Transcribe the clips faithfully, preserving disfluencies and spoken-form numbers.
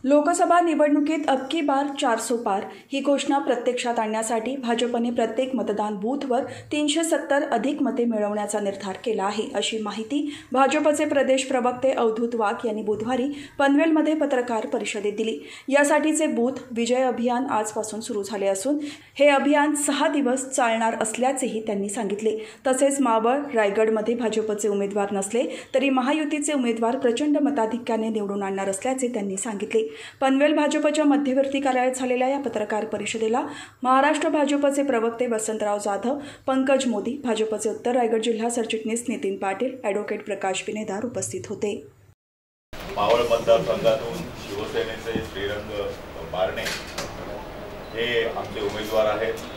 लोकसभा निवडणुकीत अब की बार चारसो पार ही घोषणा प्रत्यक्षात आणण्यासाठी भाजपने प्रत्येक मतदान बूथवर तीनशे सत्तर अधिक मते मिळवण्याचा निर्धार केला आहे, अशी माहिती भाजपचे प्रदेश प्रवक्ते अवधूत वाघ यांनी बुधवारी पनवेलमध्ये पत्रकार परिषदेत दिली। यासाठीचे बूथ विजय अभियान आजपासून सुरू झाले असून हे अभियान सहा दिवस चालणार असल्याचेही त्यांनी सांगितले। तसेच मावळ, रायगडमध्ये भाजपचे उमेदवार नसले तरी महायुतीचे उमेदवार प्रचंड मताधिक्याने निवडून आणणार असल्याचे त्यांनी सांगितले। पनवेल भाजपच्या मध्यवर्ती कार्यालयात झालेल्या या पत्रकार परिषदेला महाराष्ट्र भाजपचे प्रवक्ते वसंतराव जाधव, पंकज मोदी, भाजपचे उत्तर रायगड जिल्हा सरचिटणीस नितीन पाटील, ॲडव्होकेट प्रकाश बिनेदार उपस्थित होते। मावळ मतदारसंघातून शिवसेनेचे श्रीरंग बारणे हे आमचे उमेदवार आहेत,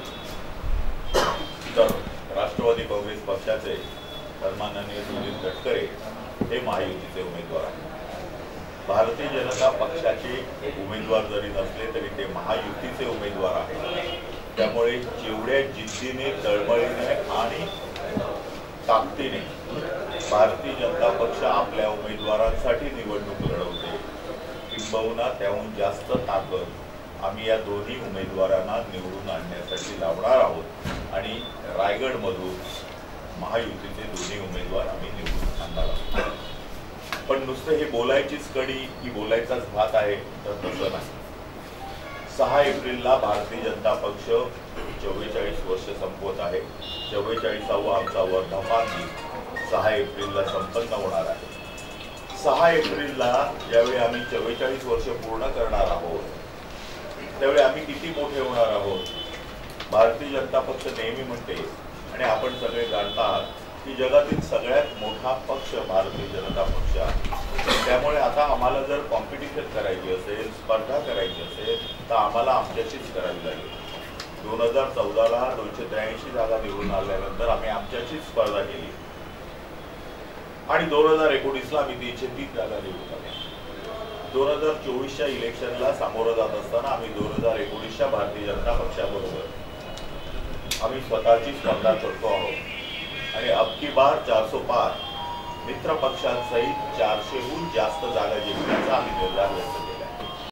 तर राष्ट्रवादी काँग्रेस पक्षाचे सन्माननीय सुनील तटकरे हे महायुतीचे उमेदवार आहेत। भारतीय जनता पक्षाचे उमेदवार जरी नसले तरी ते महायुतीचे उमेदवार आहेत। त्यामुळे जेवढ्या जिद्दीने, तळमळीने आणि ताकदीने भारतीय जनता पक्ष आपल्या उमेदवारांसाठी निवडणूक लढवते, किंबहुना त्याहून जास्त ताकद आम्ही या दोन्ही उमेदवारांना निवडून आणण्यासाठी लावणार आहोत आणि रायगडमधून महायुतीचे दोन्ही उमेदवार आम्ही निवडून आणणार आहोत। पण नुसतं हे बोलायचीच कडी की बोलायचाच भात आहे तर तसं नाही। सहा एप्रिलला भारतीय जनता पक्ष चव्वेचाळीस वर्ष संपवत आहे। चव्वेचाळीसावा आमचा वर्धापन दिन सहा एप्रिलला संपन्न होणार आहे। सहा एप्रिलला ज्यावेळी आम्ही चव्वेचाळीस वर्ष पूर्ण करणार आहोत त्यावेळी आम्ही किती मोठे होणार आहोत। भारतीय जनता पक्ष नेहमी म्हणते आणि आपण सगळे जाणतात की जगातील सगळ्यात मोठा पक्ष भारतीय जनता पक्ष आहे। त्यामुळे आता आम्हाला जर कॉम्पिटिशन करायची असेल, स्पर्धा करायची असेल तर आम्हाला आमच्याशीच करावी लागेल। दोन हजार चौदाला दोनशे त्र्याऐंशी जागा निवडून आल्यानंतर आम्ही आमच्याशीच स्पर्धा केली आणि दोन हजार एकोणीसला आम्ही तीनशे तीस जागा निवडून आल्या। दोन हजार चोवीसच्या इलेक्शनला सामोरं जात असताना आम्ही दोन हजार एकोणीसच्या भारतीय जनता पक्षाबरोबर आम्ही स्वतःची स्पर्धा करतो आहोत आणि अब की बार चारसो पार मित्र पक्षांसहित चारशेहून जास्त जागा जिंकण्याचा आम्ही निर्धार व्यक्त